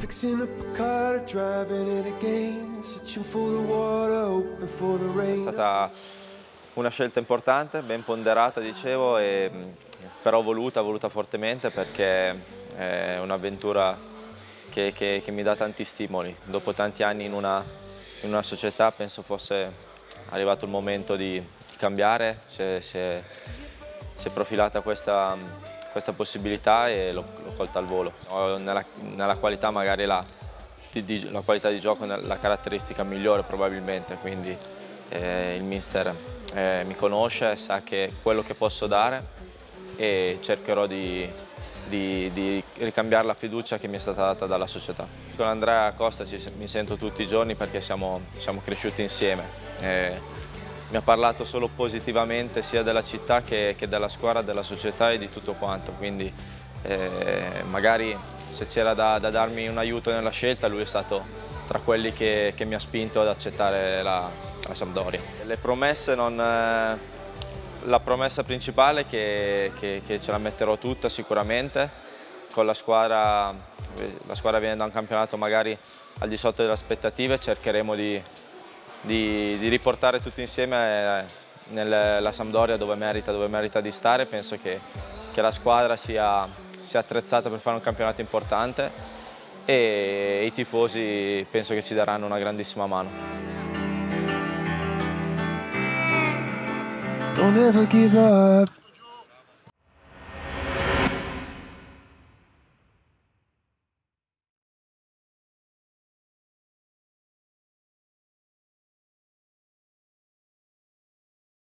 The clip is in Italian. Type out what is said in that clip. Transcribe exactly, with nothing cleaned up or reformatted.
Fixing up a car, driving it again, searching for the water, hoping for the rain. È stata una scelta importante, ben ponderata, dicevo, e, però voluta, voluta fortemente, perché è un'avventura che, che, che mi dà tanti stimoli. Dopo tanti anni in una, in una società penso fosse arrivato il momento di cambiare, si è, si è, si è profilata questa, questa possibilità e l'ho colta al volo. Ho nella, nella qualità magari la, di, la qualità di gioco, la caratteristica migliore probabilmente, quindi eh, il mister eh, mi conosce, sa che quello che posso dare e cercherò di, di, di ricambiare la fiducia che mi è stata data dalla società. Con Andrea Costa ci, mi sento tutti i giorni perché siamo, siamo cresciuti insieme. Eh, mi ha parlato solo positivamente sia della città che, che della squadra, della società e di tutto quanto, quindi eh, magari se c'era da, da darmi un aiuto nella scelta, lui è stato tra quelli che, che mi ha spinto ad accettare la, la Sampdoria. Le promesse non... Eh, la promessa principale è che, che, che ce la metterò tutta sicuramente. Con la squadra, la squadra viene da un campionato magari al di sotto delle aspettative, cercheremo di, di, di riportare tutti insieme nella Sampdoria dove merita, dove merita di stare. Penso che, che la squadra sia, sia attrezzata per fare un campionato importante e i tifosi penso che ci daranno una grandissima mano. Don't ever give up.